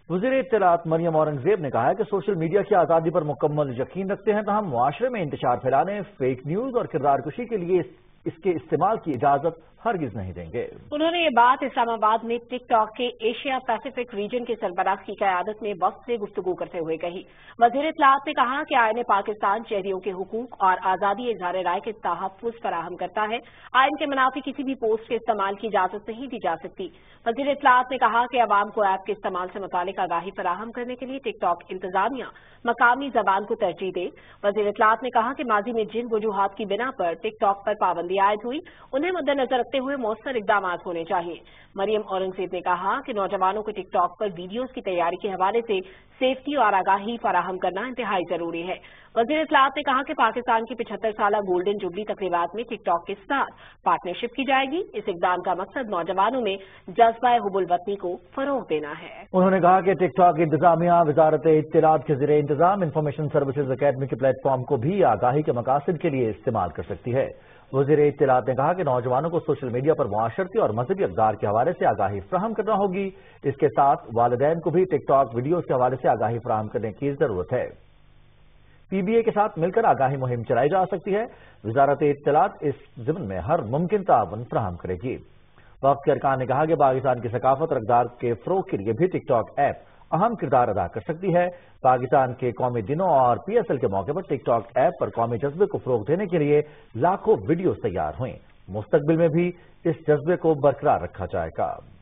وزیر اطلاعات مریم اورنگزیب نے کہا ہے کہ سوشل میڈیا کی آزادی پر مکمل یقین رکھتے ہیں، تاہم معاشرے میں انتشار پھیلانے، فیک نیوز اور کردار کشی کے لیے اس کے استعمال کی اجازت ہرگز نہیں دیں گے۔ انہوں نے یہ بات اسلام آباد میں ٹک ٹاک کے ایشیا پیسیفک ریجن کے سربراہ کی قیادت میں وقت سے گفتگو کرتے ہوئے کہی۔ وزیر اطلاعات نے کہا کہ آئین پاکستان شہریوں کے حقوق اور آزادی اظہار رائے کے تحفظ فراہم کرتا ہے۔ آئین کے منافی کسی بھی پوسٹ کے استعمال کی اجازت نہیں دی جا سکتی۔ وزیر اطلاعات نے کہا کہ عوام کو ایپ کے استعمال سے متعلق آگاہی فراہم کرنے کے لیے ٹک ٹاک انتظامیہ مقامی زبان کو ترجیح دے۔ وزیر اطلاعات نے کہا کہ ماضی میں جن وجوہات کی بنا پر ٹک ٹاک پر پابندی عائد ہوئی، انہیں مد نظر رکھتے ہوئے مؤثر اقدامات ہونے چاہیے۔ مریم اورنگزیب نے کہا کہ نوجوانوں کو ٹک ٹاک پر ویڈیوز کی تیاری کے حوالے سے سیفٹی اور آگاہی فراہم کرنا انتہائی ضروری ہے۔ وزیر اطلاعات نے کہا کہ پاکستان کی 75 سالہ گولڈن جوبلی تقریبات میں ٹک ٹاک کے ساتھ پارٹنرشپ کی جائے گی۔ اس اقدام کا مقصد نوجوانوں میں جذبہ حب الوطنی کو فروغ دینا ہے۔ انہوں نے کہا کہ ٹک ٹاک انتظامیہ وزارت اطلاعات کے زیر انتظام انفارمیشن سروسز اکیڈمی کے پلیٹ فارم کو بھی آگاہی کے مقاصد کے لیے استعمال کر سکتی ہے۔ وزیر اطلاعات نے کہا کہ نوجوانوں کو سوشل میڈیا پر معاشرتی اور مذہبی اقدار کے حوالے سے آگاہی فراہم کرنا ہوگی۔ اس کے ساتھ والدین کو بھی ٹک ٹاک ویڈیوز کے حوالے سے آگاہی فراہم کرنے کی ضرورت ہے۔ پی بی اے کے ساتھ مل کر آگاہی مہم چلائی جا سکتی ہے۔ وزارت اطلاعات اس ضمن میں ہر ممکن تعاون فراہم کرے گی۔ وفد کے ارکان نے کہا کہ پاکستان کی ثقافت اور اقدار کے فروغ کے لیے بھی ٹک ٹاک ایپ اہم کردار ادا کر سکتی ہے۔ پاکستان کے قومی دنوں اور پی ایس ایل کے موقع پر ٹک ٹاک ایپ پر قومی جذبے کو فروغ دینے کے لیے لاکھوں ویڈیوز تیار ہوئیں۔ مستقبل میں بھی اس جذبے کو برقرار رکھا جائے گا۔